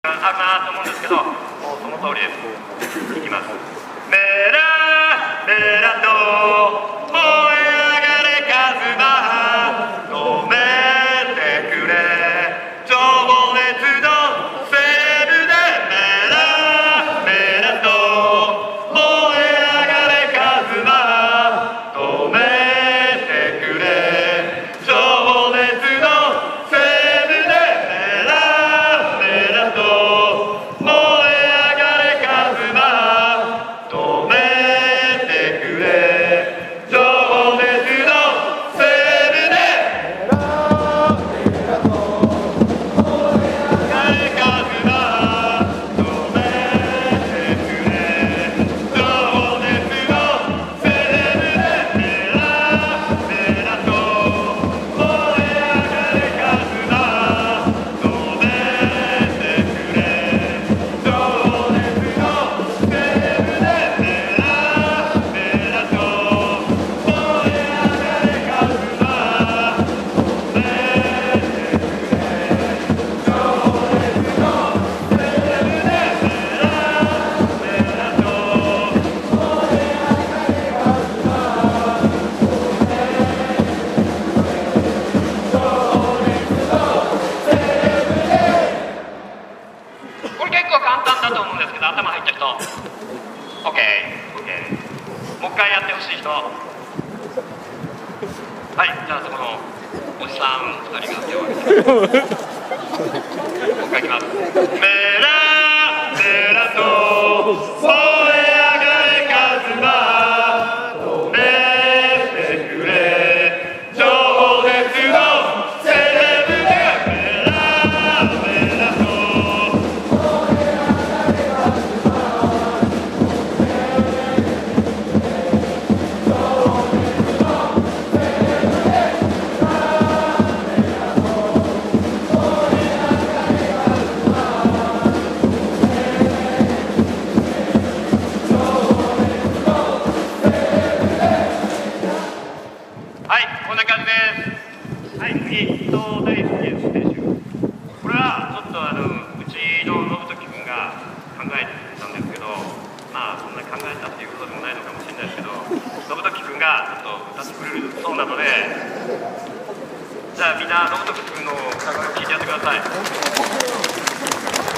あるなと思うんですけど、もうその通りです。いきます。メラメラと燃え上がれカズマ、止めてくれ情熱のセールで。メラメラと燃え上がれカズマ、止めてくれ情熱のセールで。メラメラと燃え上がれカズマ、止めてくれ情熱のセールで。誰かずま止めてくれ情熱のセールで。メラメラと燃え上がれカズマ、止めてくれ情熱のセールで。メラメラと燃え上がれカズマ、止めてくれ情熱のセールで。これ結構簡単だと思うんですけど、頭入った人 OK、 もう一回やってほしい人。はい、じゃあそこのおじさん2人が手を挙げてもう一回いきます。メラメラと燃え上がれカズマ、止めてくれ情熱のセールで。メラメラとはい、こんな感じです。はい、次、伊藤大輔選手。これはちょっとうちの信時君が考えたんですけど、まあそんな考えたっていうことでもないのかもしれないですけど、信時君がちょっと歌ってくれるそうなので、じゃあみんな信時君の歌声を聞いてやってください。